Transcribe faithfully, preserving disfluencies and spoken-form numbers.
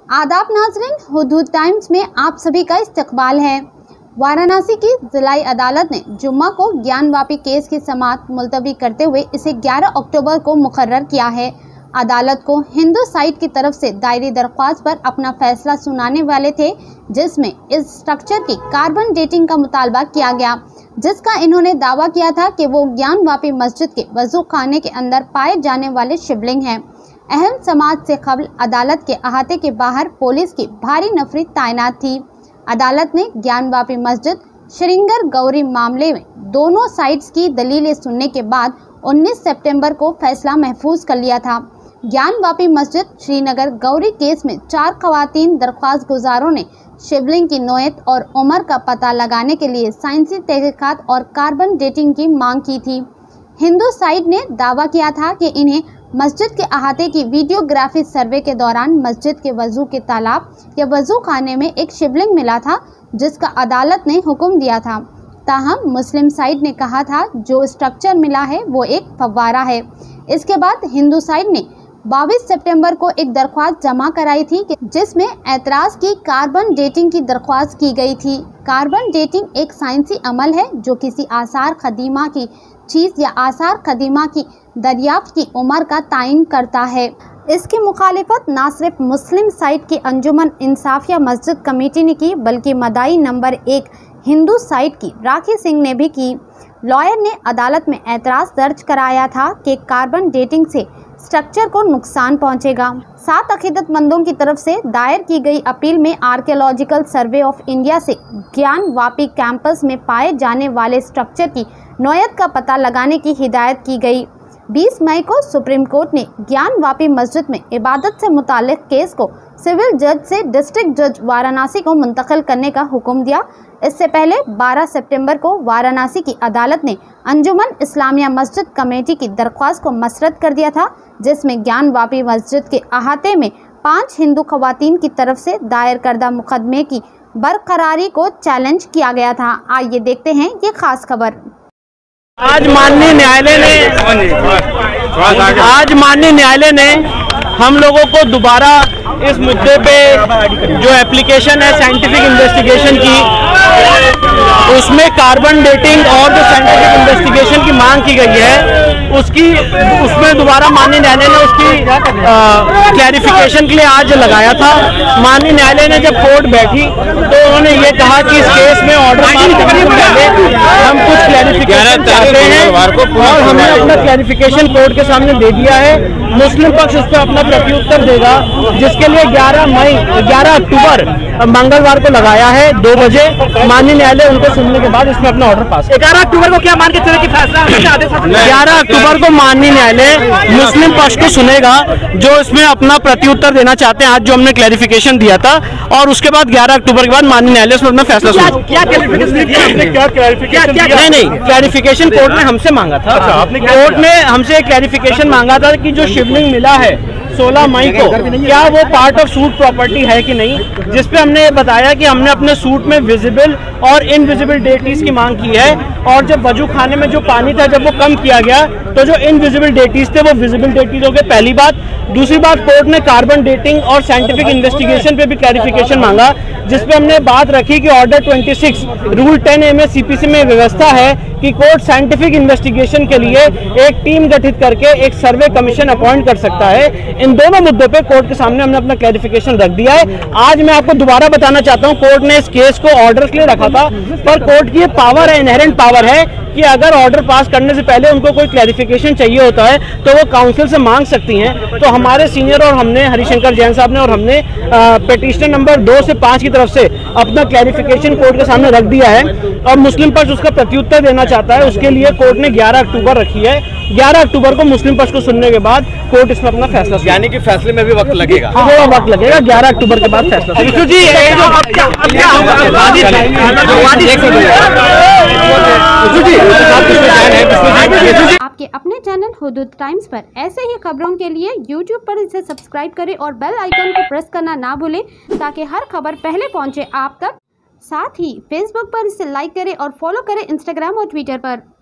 आदाब नाज़रीन, हुदूद टाइम्स में आप सभी का इस्तकबाल है। वाराणसी की जिलाई अदालत ने जुम्मा को ज्ञानवापी केस की समाअत मुलतवी करते हुए इसे ग्यारह अक्टूबर को मुकर्रर किया है। अदालत को हिंदू साइड की तरफ से दायरी दरख्वास्त पर अपना फैसला सुनाने वाले थे, जिसमें इस स्ट्रक्चर की कार्बन डेटिंग का मुतालबा किया गया, जिसका इन्होंने दावा किया था कि वो ज्ञानवापी मस्जिद के वजू खाने के अंदर पाए जाने वाले शिवलिंग हैं। अहम समाज से कबल अदालत के अहाते के बाहर पुलिस की भारी नफरी तैनात थी। अदालत ने ज्ञानवापी मस्जिद श्रृंगर गौरी मामले में दोनों साइड्स की दलीलें सुनने के बाद उन्नीस सितंबर को फैसला महफूज कर लिया था। ज्ञानवापी मस्जिद श्रीनगर गौरी केस में चार खवातीन दरख्वास्त गुजारों ने शिवलिंग की नोयत और उम्र का पता लगाने के लिए साइंसी तहकीकात और कार्बन डेटिंग की मांग की थी। हिंदू साइड ने दावा किया था कि इन्हें मस्जिद के अहाते की वीडियोग्राफी सर्वे के दौरान मस्जिद के वजू के तालाब या वजू खाने में एक शिवलिंग मिला था, जिसका अदालत ने हुक्म दिया था। ताहम मुस्लिम साइड ने कहा था जो स्ट्रक्चर मिला है वो एक फव्वारा है। इसके बाद हिंदू साइड ने बाईस सितंबर को एक दरख्वास्त जमा कराई थी जिसमें एतराज़ की कार्बन डेटिंग की दरख्वास्त की गई थी। कार्बन डेटिंग एक साइंसी अमल है जो किसी आसार कदीमा की चीज़ या आसार कदीमा की दरियाफ्त की उम्र का तयन करता है। इसकी मुखालिफत न सिर्फ मुस्लिम साइड की अंजुमन इंसाफिया मस्जिद कमेटी ने की, बल्कि मदाई नंबर एक हिंदू साइड की राखी सिंह ने भी की। लॉयर ने अदालत में एतराज़ दर्ज कराया था कि कार्बन डेटिंग से स्ट्रक्चर को नुकसान पहुंचेगा। सात अकीदतमंदों की तरफ से दायर की गई अपील में आर्कियोलॉजिकल सर्वे ऑफ इंडिया से ज्ञानवापी कैंपस में पाए जाने वाले स्ट्रक्चर की नौयत का पता लगाने की हिदायत की गई। बीस मई को सुप्रीम कोर्ट ने ज्ञानवापी मस्जिद में इबादत से मुतालिक केस को सिविल जज से डिस्ट्रिक्ट जज वाराणसी को मुंतकिल करने का हुक्म दिया। इससे पहले बारह सितंबर को वाराणसी की अदालत ने अंजुमन इस्लामिया मस्जिद कमेटी की दरख्वास्त को मसरद कर दिया था, जिसमें ज्ञानवापी मस्जिद के अहाते में पाँच हिंदू खवातीन की तरफ से दायर करदा मुकदमे की बरकरारी को चैलेंज किया गया था। आइए देखते हैं ये खास खबर। आज माननीय न्यायालय ने आज माननीय न्यायालय ने हम लोगों को दोबारा इस मुद्दे पे जो एप्लीकेशन है साइंटिफिक इन्वेस्टिगेशन की, उसमें कार्बन डेटिंग और जो साइंटिफिक इन्वेस्टिगेशन की मांग की गई है उसकी उसमें दोबारा माननीय न्यायालय ने उसकी क्लैरिफिकेशन के लिए आज लगाया था। माननीय न्यायालय ने जब कोर्ट बैठी तो उन्होंने ये कहा कि इस केस में ऑर्डर पास करने से पहले हम कुछ क्लैरिफिकेशन चाहते हैं और हमने अपना क्लैरिफिकेशन कोर्ट के सामने दे दिया है। मुस्लिम पक्ष उस पर अपना प्रत्युत्तर देगा, जिसके लिए ग्यारह मई ग्यारह अक्टूबर मंगलवार को लगाया है दो बजे। माननीय न्यायालय उनको सुनने के बाद इसमें अपना ऑर्डर पास। ग्यारह अक्टूबर को क्या मान के चले कि फैसला ग्यारह अक्टूबर को माननीय न्यायालय मुस्लिम पक्ष को सुनेगा जो इसमें अपना प्रत्युत्तर देना चाहते हैं आज जो हमने क्लैरिफिकेशन दिया था, और उसके बाद ग्यारह अक्टूबर के बाद माननीय न्यायालय इसमें अपना फैसला सुनेगा। नहीं नहीं क्लैरिफिकेशन कोर्ट ने हमसे मांगा था। कोर्ट ने हमसे क्लैरिफिकेशन मांगा था कि जो शिवलिंग मिला है सोलह मई को क्या वो पार्ट ऑफ सूट प्रॉपर्टी है कि नहीं, जिसपे हमने ये बताया कि हमने अपने सूट में विजिबल और इनविजिबल डेटीज की मांग की है, और जब वजू खाने में जो पानी था जब वो कम किया गया तो जो इनविजिबल डेटीज थे वो विजिबल डेटीज हो गए। पहली बात। दूसरी बात, कोर्ट ने कार्बन डेटिंग और साइंटिफिक इन्वेस्टिगेशन पे भी क्लैरिफिकेशन मांगा, जिसपे हमने बात रखी कि ऑर्डर छब्बीस रूल टेन ए में सीपीसी में व्यवस्था है कि कोर्ट साइंटिफिक इन्वेस्टिगेशन के लिए एक टीम गठित करके एक सर्वे कमीशन अपॉइंट कर सकता है। इन दोनों मुद्दों पे कोर्ट के सामने हमने अपना क्लैरिफिकेशन रख दिया है। आज मैं आपको दोबारा बताना चाहता हूं, कोर्ट ने इस केस को ऑर्डर के लिए रखा था, पर कोर्ट की ये पावर है, इनहेरेंट पावर है कि अगर ऑर्डर पास करने से पहले उनको कोई क्लैरिफिकेशन चाहिए होता है तो वो काउंसिल से मांग सकती हैं। तो हमारे सीनियर और हमने हरिशंकर जैन साहब ने और हमने पिटीशनर नंबर दो से पाँच की तरफ से अपना क्लैरिफिकेशन कोर्ट के सामने रख दिया है, और मुस्लिम पक्ष उसका प्रत्युत्तर देना चाहता है। उसके लिए कोर्ट ने ग्यारह अक्टूबर रखी है। ग्यारह अक्टूबर को मुस्लिम पक्ष को सुनने के बाद कोर्ट इसमें अपना फैसला, यानी कि फैसले में भी वक्त लगेगा, थोड़ा वक्त लगेगा। ग्यारह अक्टूबर के बाद फैसला। आपके अपने चैनल हुदूद टाइम्स पर ऐसे ही खबरों के लिए यूट्यूब पर इसे सब्सक्राइब करें और बेल आइकन को प्रेस करना ना भूलें, ताकि हर खबर पहले पहुंचे आप तक। साथ ही फेसबुक पर इसे लाइक करें और फॉलो करें इंस्टाग्राम और ट्विटर पर।